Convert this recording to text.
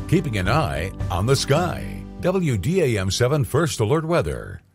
keeping an eye on the sky. WDAM 7 First Alert Weather.